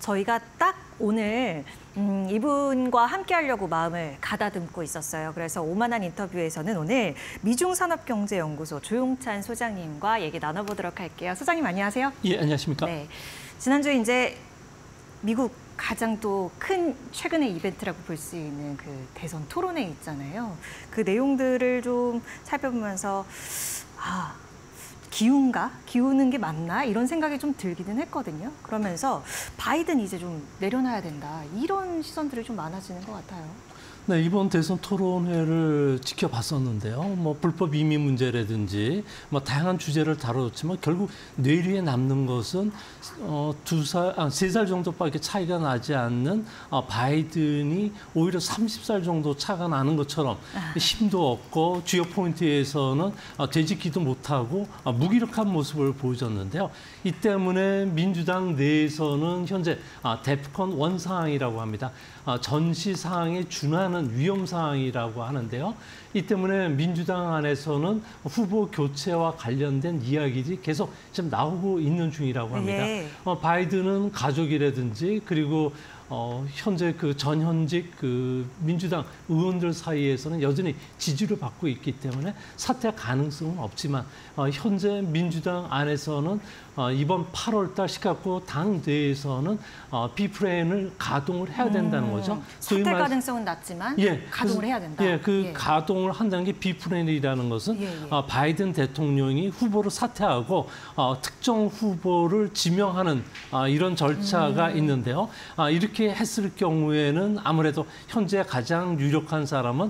저희가 딱 오늘 이분과 함께 하려고 마음을 가다듬고 있었어요. 그래서 오만한 인터뷰에서는 오늘 미중산업경제연구소 조용찬 소장님과 얘기 나눠보도록 할게요. 소장님 안녕하세요. 예, 안녕하십니까. 네, 지난주에 이제 미국 가장 또 큰 최근의 이벤트라고 볼 수 있는 그 대선 토론회 있잖아요. 그 내용들을 좀 살펴보면서 기우는 게 맞나? 이런 생각이 좀 들기는 했거든요. 그러면서 바이든 이제 좀 내려놔야 된다. 이런 시선들이 좀 많아지는 것 같아요. 네, 이번 대선 토론회를 지켜봤었는데요. 뭐 불법 이민 문제라든지 뭐 다양한 주제를 다뤘지만 결국 뇌리에 남는 것은 3살 정도밖에 차이가 나지 않는 바이든이 오히려 30살 정도 차가 나는 것처럼 힘도 없고 주요 포인트에서는 되짚기도 못하고 무기력한 모습을 보여줬는데요. 이 때문에 민주당 내에서는 현재 데프콘 1 상황이라고 합니다. 전시 사항에 준하는 위험 사항이라고 하는데요. 이 때문에 민주당 안에서는 후보 교체와 관련된 이야기들이 계속 지금 나오고 있는 중이라고 합니다. 네. 바이든은 가족이라든지 그리고 현재 그 전현직 그 민주당 의원들 사이에서는 여전히 지지를 받고 있기 때문에 사퇴 가능성은 없지만 현재 민주당 안에서는 이번 8월 달 시카고 당 내에서는 비프레인을 가동을 해야 된다는 거죠. 사퇴 가능성은 낮지만 가동을 해야 된다. 가동을 한다는 게 비프레인이라는 것은 바이든 대통령이 후보를 사퇴하고 특정 후보를 지명하는 이런 절차가 있는데요. 이렇게 했을 경우에는 아무래도 현재 가장 유력한 사람은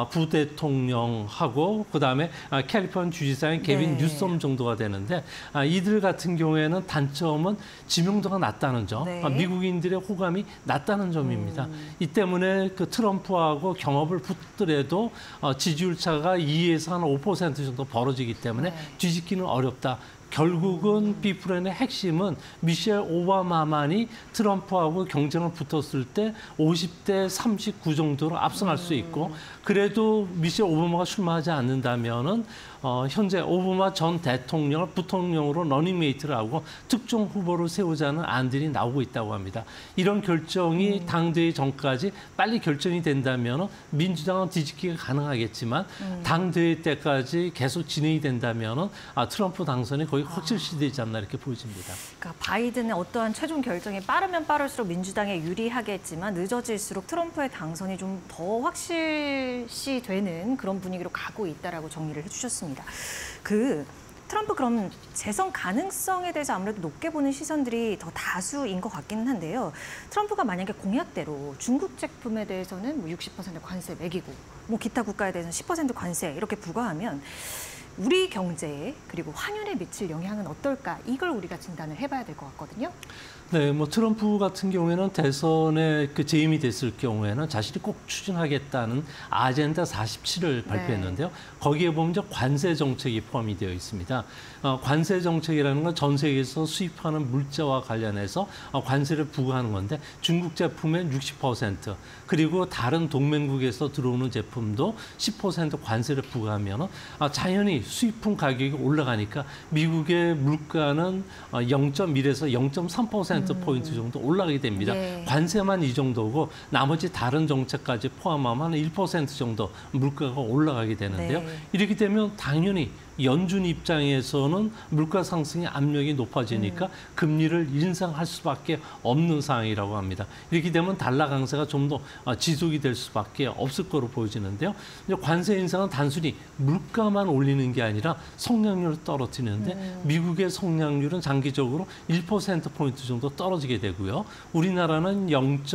부대통령하고 그다음에 캘리포니아 주지사인 게빈 뉴섬 정도가 되는데 이들 같은 경우에는 단점은 지명도가 낮다는 점, 미국인들의 호감이 낮다는 점입니다. 이 때문에 그 트럼프하고 경합을 붙더라도 지지율 차가 2에서 한 5% 정도 벌어지기 때문에 뒤집기는 어렵다. 결국은 비프레인의 핵심은 미셸 오바마만이 트럼프하고 경쟁을 붙었을 때 50대 39 정도로 압승할 수 있고 그래도 미셸 오바마가 출마하지 않는다면은 현재 오바마 전 대통령을 부통령으로 러닝메이트를 하고 특정 후보를 세우자는 안들이 나오고 있다고 합니다. 이런 결정이 당대회 전까지 빨리 결정이 된다면 민주당은 뒤집기가 가능하겠지만 당대회 때까지 계속 진행이 된다면 트럼프 당선이 거의 확실시되지 않나 이렇게 보여집니다. 그러니까 바이든의 어떠한 최종 결정이 빠르면 빠를수록 민주당에 유리하겠지만 늦어질수록 트럼프의 당선이 좀 더 확실시 되는 그런 분위기로 가고 있다라고 정리를 해주셨습니다. 트럼프 그럼 재선 가능성에 대해서 아무래도 높게 보는 시선들이 더 다수인 것 같기는 한데요. 트럼프가 만약에 공약대로 중국 제품에 대해서는 뭐 60% 관세 매기고 뭐 기타 국가에 대해서는 10% 관세 이렇게 부과하면 우리 경제에 그리고 환율에 미칠 영향은 어떨까? 이걸 우리가 진단을 해봐야 될 것 같거든요. 네, 뭐 트럼프 같은 경우에는 대선에 재임이 됐을 경우에는 자신이 꼭 추진하겠다는 아젠다 47을 발표했는데요. 거기에 보면 이제 관세 정책이 포함이 되어 있습니다. 관세 정책이라는 건 전 세계에서 수입하는 물자와 관련해서 관세를 부과하는 건데 중국 제품의 60% 그리고 다른 동맹국에서 들어오는 제품도 10% 관세를 부과하면 자연히 수입품 가격이 올라가니까 미국의 물가는 0.1에서 0.3%포인트 정도 올라가게 됩니다. 관세만 이 정도고 나머지 다른 정책까지 포함하면 1% 정도 물가가 올라가게 되는데요. 이렇게 되면 당연히 연준 입장에서는 물가 상승의 압력이 높아지니까 금리를 인상할 수밖에 없는 상황이라고 합니다. 이렇게 되면 달러 강세가 좀 더 지속이 될 수밖에 없을 거로 보여지는데요. 관세 인상은 단순히 물가만 올리는 게 아니라 성장률을 떨어뜨리는데 미국의 성장률은 장기적으로 1%포인트 정도 떨어지게 되고요. 우리나라는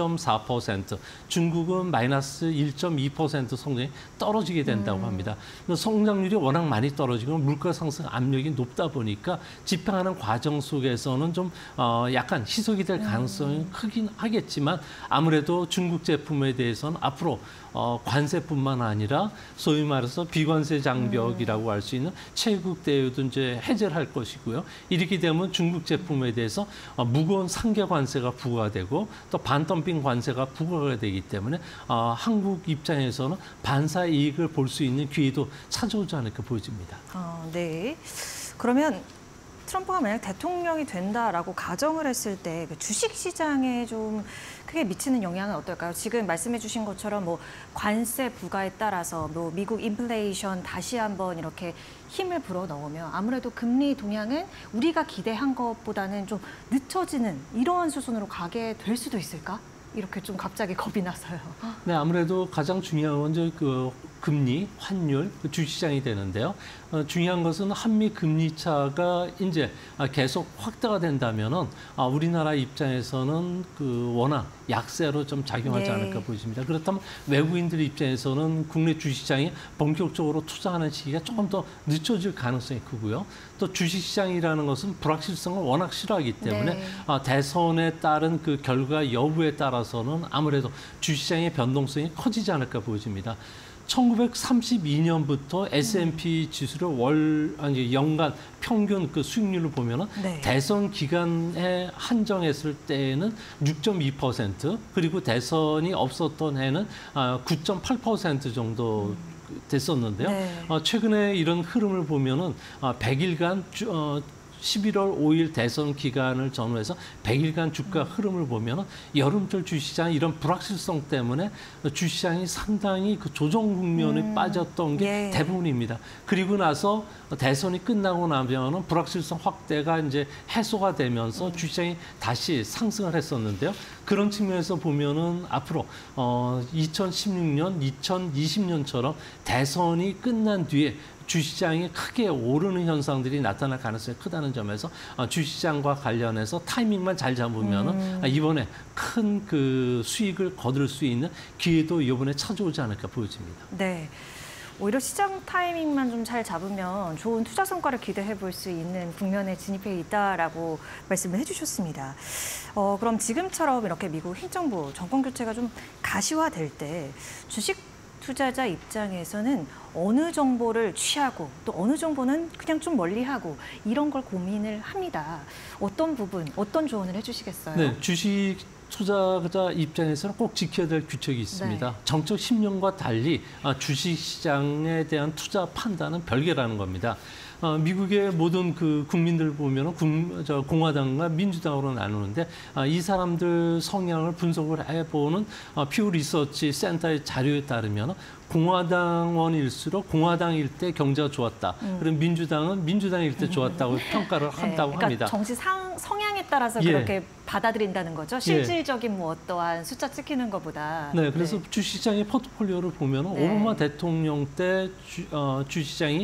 0.4%, 중국은 마이너스 1.2% 성장이 떨어지게 된다고 합니다. 성장률이 워낙 많이 떨어지고 물가 상승 압력이 높다 보니까 집행하는 과정 속에서는 좀 약간 희석이 될 가능성이 크긴 하겠지만 아무래도 중국 제품에 대해서는 앞으로 관세뿐만 아니라 소위 말해서 비관세 장벽이라고 할 수 있는 체국 대우도 이제 해제를 할 것이고요. 이렇게 되면 중국 제품에 대해서 무거운 상계 관세가 부과되고 또 반덤핑 관세가 부과가 되기 때문에 한국 입장에서는 반사 이익을 볼 수 있는 기회도 찾아오지 않을까 보여집니다. 네. 그러면 트럼프가 만약 대통령이 된다라고 가정을 했을 때 그 주식 시장에 좀 크게 미치는 영향은 어떨까요? 지금 말씀해 주신 것처럼 뭐 관세 부과에 따라서 뭐 미국 인플레이션 다시 한번 이렇게 힘을 불어 넣으면 아무래도 금리 동향은 우리가 기대한 것보다는 좀 늦춰지는 이러한 수순으로 가게 될 수도 있을까? 이렇게 좀 갑자기 겁이 나서요. 네, 아무래도 가장 중요한 건 이제 그 금리, 환율, 그 주시장이 되는데요. 중요한 것은 한미 금리 차가 이제 계속 확대가 된다면은 우리나라 입장에서는 그 워낙 약세로 좀 작용하지 네. 않을까 보입니다. 그렇다면 외국인들 입장에서는 국내 주시장에 본격적으로 투자하는 시기가 조금 더 늦춰질 가능성이 크고요. 또 주식시장이라는 것은 불확실성을 워낙 싫어하기 때문에 네. 대선에 따른 그 결과 여부에 따라서는 아무래도 주시장의 변동성이 커지지 않을까 보여집니다. 1932년부터 S&P 지수를 연간 평균 그 수익률을 보면은 네. 대선 기간에 한정했을 때에는 6.2% 그리고 대선이 없었던 해는 9.8% 정도 됐었는데요. 네. 최근에 이런 흐름을 보면은 100일간 11월 5일 대선 기간을 전후해서 100일간 주가 흐름을 보면 여름철 주시장 이런 불확실성 때문에 주시장이 상당히 그 조정 국면에 빠졌던 게 예. 대부분입니다. 그리고 나서 대선이 끝나고 나면은 불확실성 확대가 이제 해소가 되면서 주시장이 다시 상승을 했었는데요. 그런 측면에서 보면은 앞으로 2016년, 2020년처럼 대선이 끝난 뒤에 주시장이 크게 오르는 현상들이 나타날 가능성이 크다는 점에서 주시장과 관련해서 타이밍만 잘 잡으면 이번에 큰 그 수익을 거둘 수 있는 기회도 이번에 찾아오지 않을까 보여집니다. 네. 오히려 시장 타이밍만 좀 잘 잡으면 좋은 투자 성과를 기대해 볼 수 있는 국면에 진입해 있다라고 말씀을 해주셨습니다. 그럼 지금처럼 이렇게 미국 행정부 정권 교체가 좀 가시화될 때 주식 투자자 입장에서는 어느 정보를 취하고 또 어느 정보는 그냥 좀 멀리하고 이런 걸 고민을 합니다. 어떤 부분, 어떤 조언을 해주시겠어요? 네, 주식 투자자 입장에서는 꼭 지켜야 될 규칙이 있습니다. 네. 정책 10년과 달리 주식 시장에 대한 투자 판단은 별개라는 겁니다. 미국의 모든 그 국민들 보면은 공화당과 민주당으로 나누는데 이 사람들 성향을 분석을 해보는 퓨 리서치 센터의 자료에 따르면 공화당원일수록 공화당일 때 경제가 좋았다. 그럼 민주당은 민주당일 때 좋았다고 평가를 한다고 그러니까 합니다. 정치 성향에 따라서 예. 그렇게 받아들인다는 거죠. 실질적인 뭐 어떠한 숫자 찍히는 것보다. 네, 그래서 주시장의 포트폴리오를 보면 네. 오바마 대통령 때 주시장이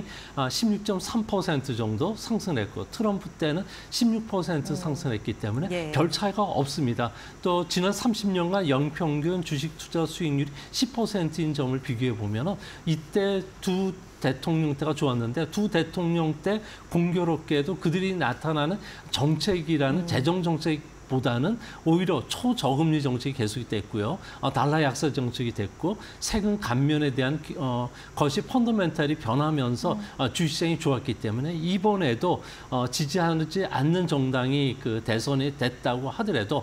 16.3% 정도 상승했고 트럼프 때는 16% 상승했기 때문에 예. 별 차이가 없습니다. 또 지난 30년간 연평균 주식 투자 수익률이 10%인 점을 비교해 보면 이때 두 대통령 때가 좋았는데 두 대통령 때 공교롭게도 그들이 나타나는 정책이라는 재정 정책보다는 오히려 초저금리 정책이 계속됐고요. 달러 약세 정책이 됐고 세금 감면에 대한 것이 펀더멘탈이 변하면서 주시장이 좋았기 때문에 이번에도 지지하지 않는 정당이 그 대선이 됐다고 하더라도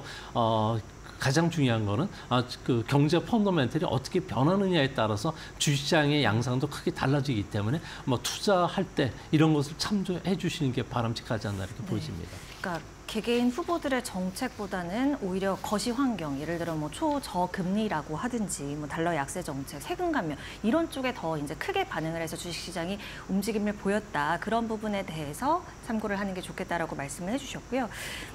가장 중요한 거는 그 경제 펀더멘털이 어떻게 변하느냐에 따라서 주시장의 양상도 크게 달라지기 때문에 뭐 투자할 때 이런 것을 참조해 주시는 게 바람직하지 않나 이렇게 보여집니다. 그러니까 개개인 후보들의 정책보다는 오히려 거시 환경, 예를 들어 뭐 초저금리라고 하든지 뭐 달러 약세 정책, 세금 감면 이런 쪽에 더 이제 크게 반응을 해서 주식시장이 움직임을 보였다. 그런 부분에 대해서 참고를 하는 게 좋겠다라고 말씀을 해주셨고요.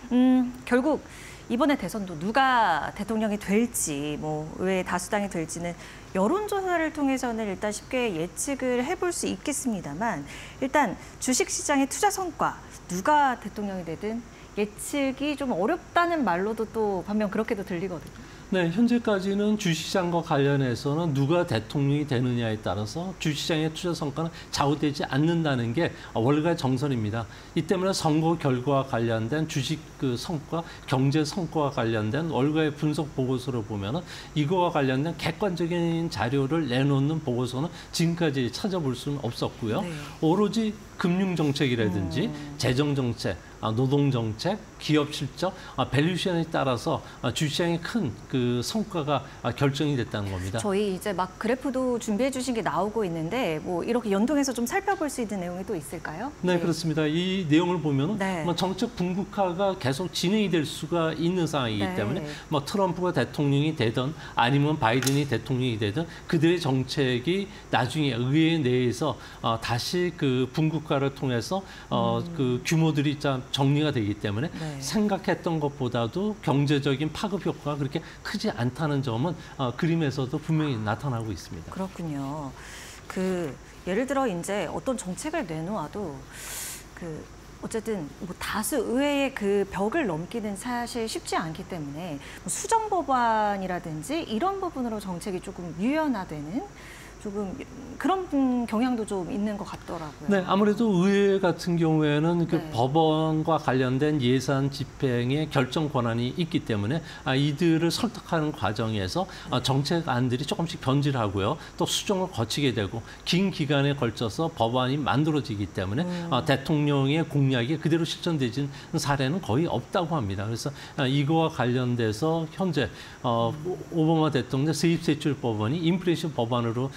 결국 이번에 대선도 누가 대통령이 될지, 뭐 의회 다수당이 될지는 여론조사를 통해서는 일단 쉽게 예측을 해볼 수 있겠습니다만 일단 주식시장의 투자 성과, 누가 대통령이 되든 예측이 좀 어렵다는 말로도 또 반면 그렇게도 들리거든요. 네, 현재까지는 주시장과 관련해서는 누가 대통령이 되느냐에 따라서 주시장의 투자 성과는 좌우되지 않는다는 게 월가의 정설입니다. 이 때문에 선거 결과와 관련된 주식 그 성과, 경제 성과와 관련된 월가의 분석 보고서를 보면은 이거와 관련된 객관적인 자료를 내놓는 보고서는 지금까지 찾아볼 수는 없었고요. 네. 오로지 금융 정책이라든지 재정 정책, 노동 정책, 기업 실적, 밸류션에 따라서 주시장의 큰 그 성과가 결정이 됐다는 겁니다. 저희 이제 막 그래프도 준비해 주신 게 나오고 있는데 뭐 이렇게 연동해서 좀 살펴볼 수 있는 내용이 또 있을까요? 네, 그렇습니다. 이 내용을 보면 네. 정책 분국화가 계속 진행이 될 수가 있는 상황이기 네. 때문에 트럼프가 대통령이 되든 아니면 바이든이 대통령이 되든 그들의 정책이 나중에 의회 내에서 다시 그 분국화를 통해서 그 규모들이 좀 정리가 되기 때문에 네. 생각했던 것보다도 경제적인 파급 효과가 그렇게 크지 않다는 점은 그림에서도 분명히 나타나고 있습니다. 그렇군요. 예를 들어 이제 어떤 정책을 내놓아도 어쨌든 뭐 다수 의회의 그 벽을 넘기는 사실 쉽지 않기 때문에 뭐 수정 법안이라든지 이런 부분으로 정책이 조금 유연화되는 조금 그런 경향도 좀 있는 것 같더라고요. 네, 아무래도 의회 같은 경우에는 그 네. 법원과 관련된 예산 집행의 결정 권한이 있기 때문에 이들을 설득하는 과정에서 정책안들이 조금씩 변질하고요. 또 수정을 거치게 되고 긴 기간에 걸쳐서 법안이 만들어지기 때문에 대통령의 공약이 그대로 실천되진 사례는 거의 없다고 합니다. 그래서 이거와 관련돼서 현재 오바마 대통령 세입세출 법안이 인플레이션 법안으로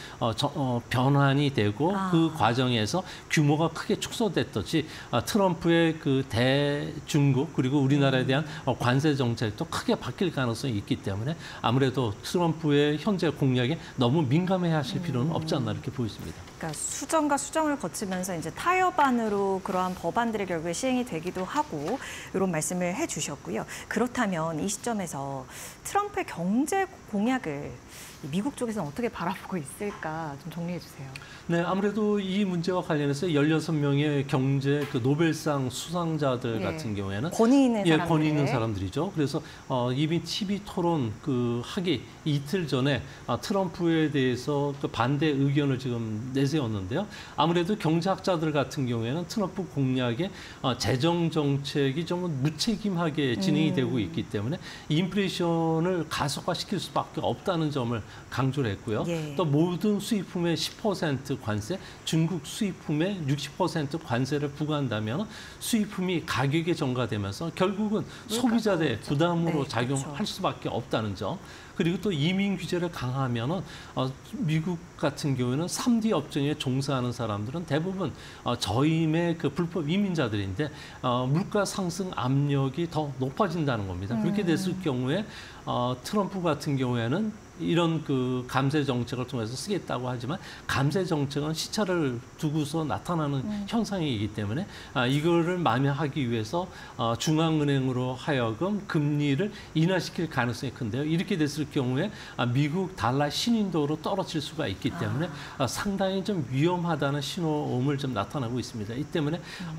변환이 되고 그 과정에서 규모가 크게 축소됐듯이 트럼프의 그 대중국 그리고 우리나라에 대한 관세 정책도 크게 바뀔 가능성이 있기 때문에 아무래도 트럼프의 현재 공약에 너무 민감해 하실 필요는 없지 않나 이렇게 보입니다. 그러니까 수정과 수정을 거치면서 이제 타협안으로 그러한 법안들이 결국에 시행이 되기도 하고 이런 말씀을 해주셨고요. 그렇다면 이 시점에서 트럼프의 경제 공약을 미국 쪽에서는 어떻게 바라보고 있을까 좀 정리해 주세요. 네, 아무래도 이 문제와 관련해서 16명의 경제 그 노벨상 수상자들 예. 같은 경우에는 권위 있는 사람들. 권위 있는 사람들이죠. 그래서 이미 TV 토론 하기 이틀 전에 트럼프에 대해서 그 반대 의견을 지금 내세웠는데요. 아무래도 경제학자들 같은 경우에는 트럼프 공약의 재정 정책이 좀 무책임하게 진행이 되고 있기 때문에 인플레이션을 가속화시킬 수밖에 없다는 점을 강조를 했고요. 예. 또 모든 수입품의 10% 관세, 중국 수입품의 60% 관세를 부과한다면 수입품이 가격에 전가되면서 결국은 소비자의 부담으로 네, 작용할 그렇죠. 수밖에 없다는 점. 그리고 또 이민 규제를 강화하면은 미국 같은 경우에는 3D 업종에 종사하는 사람들은 대부분 저임의 그 불법 이민자들인데 물가 상승 압력이 더 높아진다는 겁니다. 그렇게 됐을 경우에 트럼프 같은 경우에는 이런 그 감세 정책을 통해서 쓰겠다고 하지만 감세 정책은 시차를 두고서 나타나는 현상이기 때문에 이거를 만회하기 위해서 중앙은행으로 하여금 금리를 인하시킬 가능성이 큰데요. 이렇게 됐을 경우에 미국 달러 신인도로 떨어질 수가 있기 때문에 상당히 좀 위험하다는 신호음을 좀 나타나고 있습니다. 이 때문에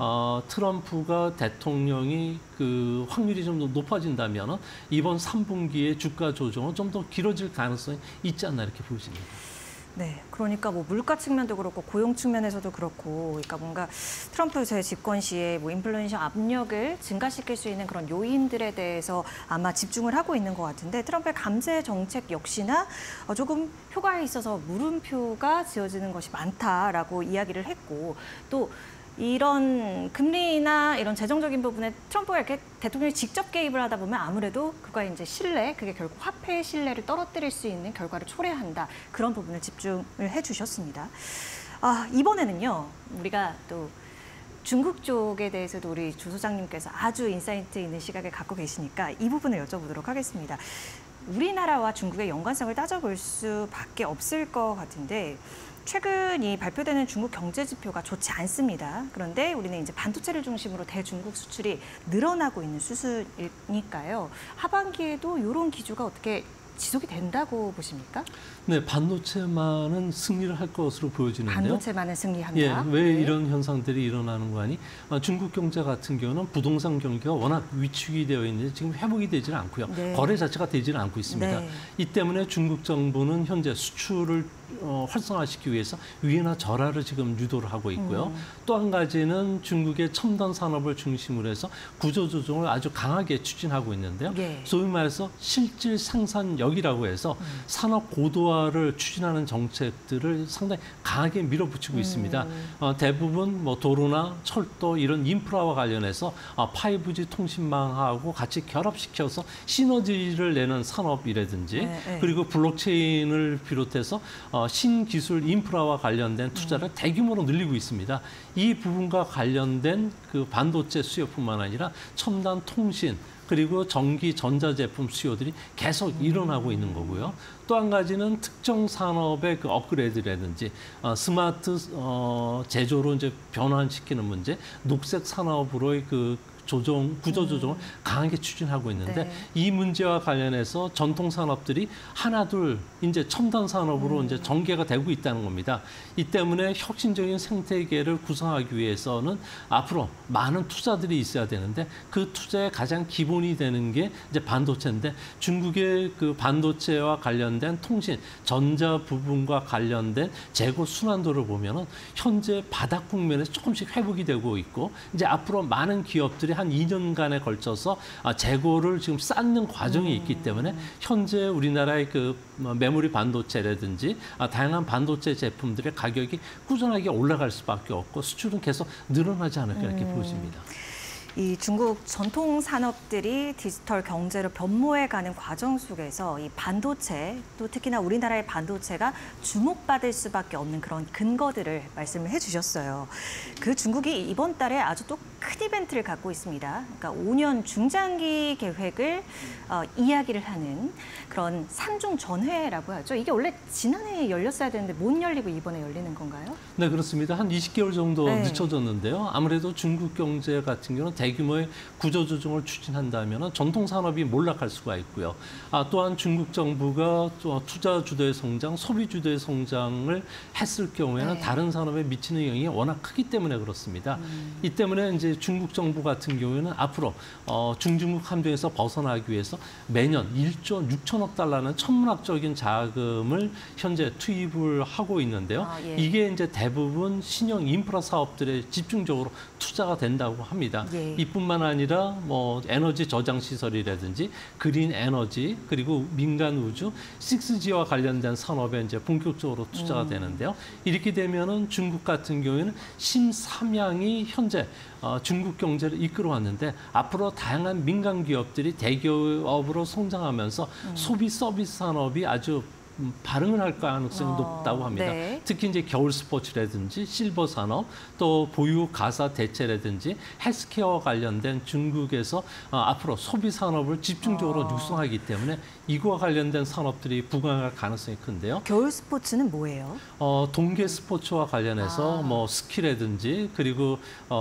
트럼프가 대통령이 그 확률이 좀 더 높아진다면 이번 3분기의 주가 조정은 좀 더 길어질 가능성이 있지 않나 이렇게 보입니다. 네, 그러니까 뭐 물가 측면도 그렇고 고용 측면에서도 그렇고, 그러니까 뭔가 트럼프 제 집권 시에 뭐 인플레이션 압력을 증가시킬 수 있는 그런 요인들에 대해서 아마 집중을 하고 있는 것 같은데 트럼프의 감세 정책 역시나 조금 효과에 있어서 물음표가 지어지는 것이 많다라고 이야기를 했고 또. 이런 금리나 이런 재정적인 부분에 트럼프가 이렇게 대통령이 직접 개입을 하다 보면 아무래도 그거의 이제 신뢰, 그게 결국 화폐의 신뢰를 떨어뜨릴 수 있는 결과를 초래한다. 그런 부분을 집중을 해주셨습니다. 이번에는요, 우리가 또 중국 쪽에 대해서도 우리 주 소장님께서 아주 인사이트 있는 시각을 갖고 계시니까 이 부분을 여쭤보도록 하겠습니다. 우리나라와 중국의 연관성을 따져볼 수밖에 없을 것 같은데 최근 이 발표되는 중국 경제 지표가 좋지 않습니다. 그런데 우리는 이제 반도체를 중심으로 대중국 수출이 늘어나고 있는 수순이니까요. 하반기에도 이런 기조가 어떻게 지속이 된다고 보십니까? 네, 반도체만은 승리를 할 것으로 보여지는데요. 반도체만은 승리한다. 예, 왜 네. 이런 현상들이 일어나는 거 아니? 중국 경제 같은 경우는 부동산 경기가 워낙 위축이 되어 있는데 지금 회복이 되지는 않고요. 네. 거래 자체가 되지는 않고 있습니다. 네. 이 때문에 중국 정부는 현재 수출을 활성화시키기 위해서 위해나 절하를 지금 유도를 하고 있고요. 또 한 가지는 중국의 첨단 산업을 중심으로 해서 구조조정을 아주 강하게 추진하고 있는데요. 예. 소위 말해서 실질 생산력이라고 해서 산업 고도화를 추진하는 정책들을 상당히 강하게 밀어붙이고 있습니다. 대부분 뭐 도로나 철도 이런 인프라와 관련해서 5G 통신망하고 같이 결합시켜서 시너지를 내는 산업이라든지 네. 그리고 블록체인을 비롯해서 신기술 인프라와 관련된 투자를 대규모로 늘리고 있습니다. 이 부분과 관련된 그 반도체 수요뿐만 아니라 첨단 통신 그리고 전기 전자제품 수요들이 계속 일어나고 있는 거고요. 또 한 가지는 특정 산업의 그 업그레이드라든지 스마트 제조로 이제 변환시키는 문제, 녹색 산업으로의 그 구조 조정을 강하게 추진하고 있는데 네. 이 문제와 관련해서 전통 산업들이 하나둘 이제 첨단 산업으로 이제 전개가 되고 있다는 겁니다. 이 때문에 혁신적인 생태계를 구성하기 위해서는 앞으로 많은 투자들이 있어야 되는데 그 투자의 가장 기본이 되는 게 이제 반도체인데 중국의 그 반도체와 관련된 통신, 전자 부분과 관련된 재고 순환도를 보면은 현재 바닥 국면에서 조금씩 회복이 되고 있고 이제 앞으로 많은 기업들이 한 2년간에 걸쳐서 재고를 지금 쌓는 과정이 있기 때문에 현재 우리나라의 그 메모리 반도체라든지 다양한 반도체 제품들의 가격이 꾸준하게 올라갈 수밖에 없고 수출은 계속 늘어나지 않을까 이렇게 보여집니다. 이 중국 전통 산업들이 디지털 경제로 변모해가는 과정 속에서 이 반도체, 또 특히나 우리나라의 반도체가 주목받을 수밖에 없는 그런 근거들을 말씀을 해주셨어요. 그 중국이 이번 달에 아주 또 큰 이벤트를 갖고 있습니다. 그러니까 5년 중장기 계획을 이야기를 하는 그런 삼중 전회라고 하죠. 이게 원래 지난해에 열렸어야 되는데 못 열리고 이번에 열리는 건가요? 네, 그렇습니다. 한 20개월 정도 네. 늦춰졌는데요. 아무래도 중국 경제 같은 경우는 대규모의 구조조정을 추진한다면 전통 산업이 몰락할 수가 있고요. 또한 중국 정부가 투자 주도의 성장, 소비 주도의 성장을 했을 경우에는 네. 다른 산업에 미치는 영향이 워낙 크기 때문에 그렇습니다. 이 때문에 이제 중국 정부 같은 경우에는 앞으로 중중국 함정에서 벗어나기 위해서 매년 1조 6천억 달러는 천문학적인 자금을 현재 투입을 하고 있는데요. 예. 이게 이제 대부분 신형 인프라 사업들에 집중적으로 투자가 된다고 합니다. 예. 이뿐만 아니라 뭐 에너지 저장 시설이라든지 그린 에너지 그리고 민간 우주 6G와 관련된 산업에 이제 본격적으로 투자가 되는데요. 이렇게 되면은 중국 같은 경우에는 신삼양이 현재 중국 경제를 이끌어왔는데 앞으로 다양한 민간 기업들이 대기업으로 성장하면서 소비 서비스 산업이 아주 발흥을 할 가능성이 높다고 합니다. 네. 특히 이제 겨울 스포츠라든지 실버 산업, 또 보유 가사 대체라든지 헬스케어와 관련된 중국에서 앞으로 소비 산업을 집중적으로 육성하기 때문에 이거와 관련된 산업들이 부강할 가능성이 큰데요. 겨울 스포츠는 뭐예요? 동계 스포츠와 관련해서 뭐 스키라든지 그리고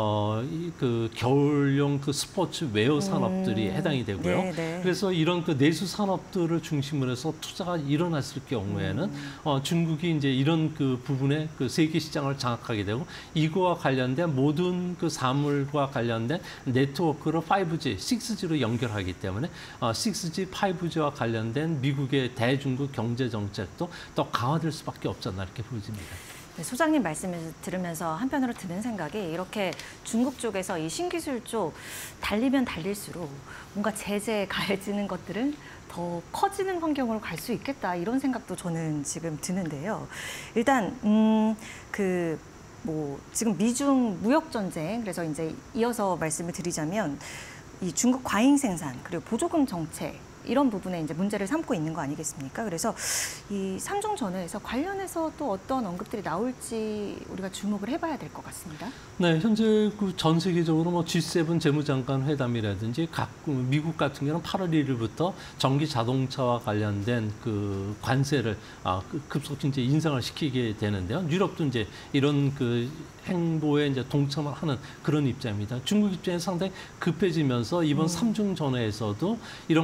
그 겨울용 그 스포츠 웨어 산업들이 해당이 되고요. 네네. 그래서 이런 그 내수 산업들을 중심으로 해서 투자가 일어났을 경우에는 중국이 이제 이런 그 부분에 그 세계 시장을 장악하게 되고 이거와 관련된 모든 그 사물과 관련된 네트워크를 5G, 6G로 연결하기 때문에 6G, 5G와 관련된 미국의 대중국 경제 정책도 더 강화될 수밖에 없지 않나 이렇게 보여집니다. 네, 소장님 말씀을 들으면서 한편으로 드는 생각이 이렇게 중국 쪽에서 이 신기술 쪽 달리면 달릴수록 뭔가 제재 가해지는 것들은 더 커지는 환경으로 갈 수 있겠다 이런 생각도 저는 지금 드는데요. 일단 지금 미중 무역 전쟁 그래서 이제 이어서 말씀을 드리자면 이 중국 과잉 생산 그리고 보조금 정책 이런 부분에 이제 문제를 삼고 있는 거 아니겠습니까? 그래서 이 삼중 전회에서 관련해서 또 어떤 언급들이 나올지 우리가 주목을 해봐야 될 것 같습니다. 네, 현재 그 전 세계적으로 뭐 G7 재무장관 회담이라든지 미국 같은 경우는 8월 1일부터 전기 자동차와 관련된 그 관세를 급속히 이제 인상을 시키게 되는데요. 유럽도 이제 이런 그 행보에 이제 동참을 하는 그런 입장입니다. 중국 입장에서 상당히 급해지면서 이번 삼중 전회에서도 이런 과잉 생산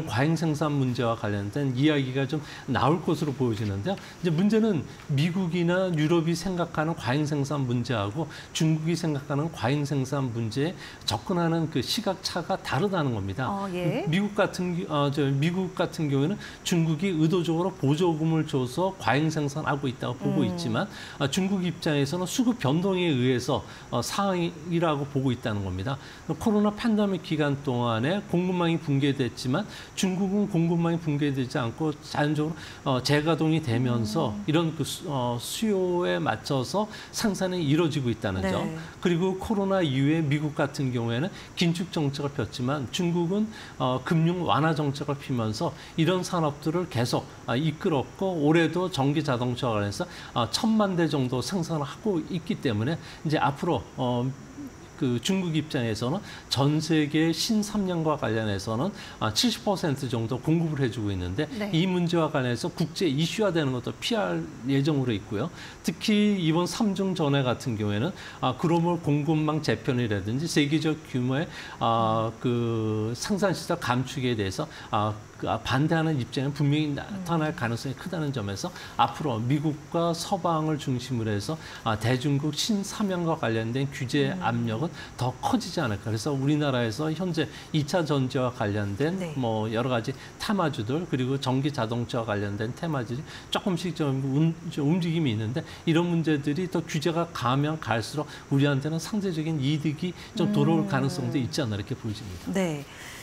생산 문제와 관련된 이야기가 좀 나올 것으로 보여지는데요. 이제 문제는 미국이나 유럽이 생각하는 과잉 생산 문제하고 중국이 생각하는 과잉 생산 문제에 접근하는 그 시각차가 다르다는 겁니다. 예. 미국 같은 경우에는 중국이 의도적으로 보조금을 줘서 과잉 생산하고 있다고 보고 있지만 중국 입장에서는 수급 변동에 의해서 상황이라고 보고 있다는 겁니다. 코로나 팬데믹 기간 동안에 공급망이 붕괴됐지만 중국은 공급망이 붕괴되지 않고 자연적으로 재가동이 되면서 이런 그 수요에 맞춰서 생산이 이루어지고 있다는 네. 점. 그리고 코로나 이후에 미국 같은 경우에는 긴축 정책을 폈지만 중국은 금융 완화 정책을 피면서 이런 산업들을 계속 이끌었고 올해도 전기 자동차와 관련해서 1,000만 대 정도 생산을 하고 있기 때문에 이제 앞으로 그 중국 입장에서는 전 세계 신산업과 관련해서는 70% 정도 공급을 해주고 있는데 네. 이 문제와 관련해서 국제 이슈화되는 것도 피할 예정으로 있고요. 특히 이번 삼중 전회 같은 경우에는 글로벌 공급망 재편이라든지 세계적 규모의 그 생산시설 감축에 대해서 반대하는 입장은 분명히 나타날 가능성이 크다는 점에서 앞으로 미국과 서방을 중심으로 해서 대중국 신사명과 관련된 규제 압력은 더 커지지 않을까. 그래서 우리나라에서 현재 2차 전지와 관련된 네. 뭐 여러 가지 테마주들 그리고 전기 자동차와 관련된 테마주들이 조금씩 좀 움직임이 있는데 이런 문제들이 더 규제가 가면 갈수록 우리한테는 상대적인 이득이 좀 돌아올 가능성도 있지 않나 이렇게 보여집니다. 네.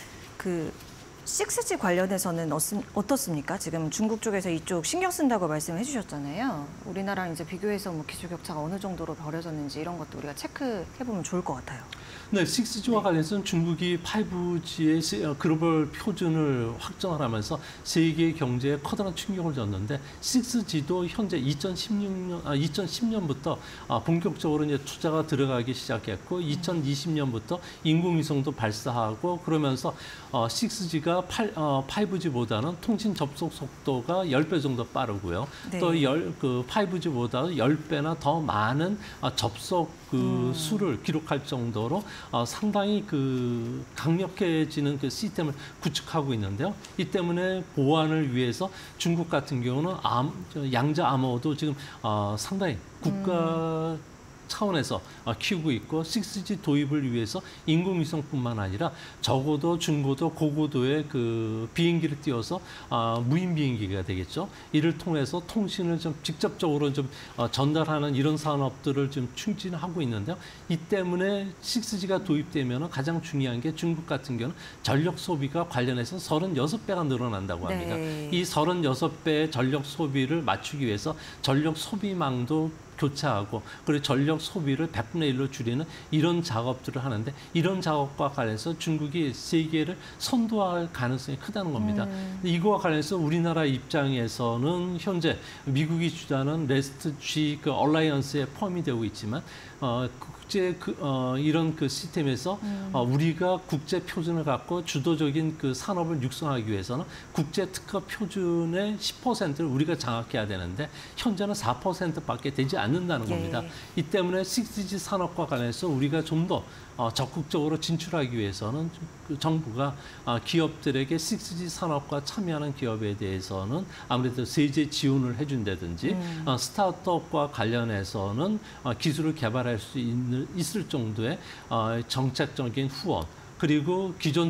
6G 관련해서는 어떻습니까? 지금 중국 쪽에서 이쪽 신경 쓴다고 말씀해 주셨잖아요. 우리나라랑 이제 비교해서 뭐 기술 격차가 어느 정도로 벌어졌는지 이런 것도 우리가 체크해 보면 좋을 것 같아요. 네, 6G와 관련해서는 중국이 5G의 글로벌 표준을 확정을 하면서 세계 경제에 커다란 충격을 줬는데 6G도 현재 2010년부터 본격적으로 이제 투자가 들어가기 시작했고 2020년부터 인공위성도 발사하고 그러면서 6G가 5G보다는 통신 접속 속도가 10배 정도 빠르고요. 네. 또 5G보다 10배나 더 많은 접속 그 수를 기록할 정도로 상당히 그 강력해지는 그 시스템을 구축하고 있는데요. 이 때문에 보완을 위해서 중국 같은 경우는 양자 암호도 지금 상당히 국가 차원에서 키우고 있고 6G 도입을 위해서 인공위성뿐만 아니라 적어도 중고도 고고도의 그 비행기를 띄워서 무인 비행기가 되겠죠. 이를 통해서 통신을 좀 직접적으로 좀 전달하는 이런 산업들을 좀 추진하고 있는데요. 이 때문에 6G가 도입되면 가장 중요한 게 중국 같은 경우는 전력 소비가 관련해서 36배가 늘어난다고 합니다. 네. 이 36배의 전력 소비를 맞추기 위해서 전력 소비망도 교차하고 그리고 전력 소비를 100분의 1로 줄이는 이런 작업들을 하는데 이런 작업과 관련해서 중국이 세계를 선도할 가능성이 크다는 겁니다. 이거와 관련해서 우리나라 입장에서는 현재 미국이 주도하는 레스트 G 그 얼라이언스에 포함이 되고 있지만 국제 이런 그 시스템에서 우리가 국제 표준을 갖고 주도적인 그 산업을 육성하기 위해서는 국제 특허 표준의 10%를 우리가 장악해야 되는데 현재는 4%밖에 되지 않는다는 겁니다. 예. 이 때문에 6G 산업과 관련해서 우리가 좀 더 적극적으로 진출하기 위해서는 그 정부가 기업들에게 6G 산업과 참여하는 기업에 대해서는 아무래도 세제 지원을 해준다든지 스타트업과 관련해서는 기술을 개발할 수 있을 정도의 정책적인 후원 그리고 기존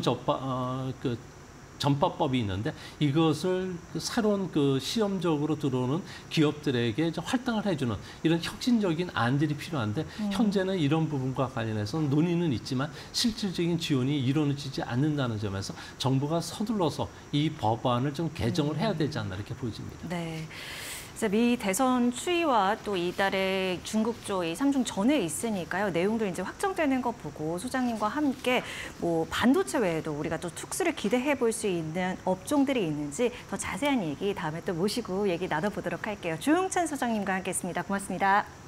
전파법이 있는데 이것을 새로운 그 시험적으로 들어오는 기업들에게 좀 할당을 해주는 이런 혁신적인 안들이 필요한데 현재는 이런 부분과 관련해서 논의는 있지만 실질적인 지원이 이루어지지 않는다는 점에서 정부가 서둘러서 이 법안을 좀 개정을 해야 되지 않나 이렇게 보여집니다. 네. 이제 미 대선 추이와 또 이달에 중국 쪽이 삼중 전에 있으니까요. 내용도 이제 확정되는 거 보고 소장님과 함께 뭐 반도체 외에도 우리가 또 특수를 기대해 볼 수 있는 업종들이 있는지 더 자세한 얘기 다음에 또 모시고 얘기 나눠보도록 할게요. 조용찬 소장님과 함께했습니다. 고맙습니다.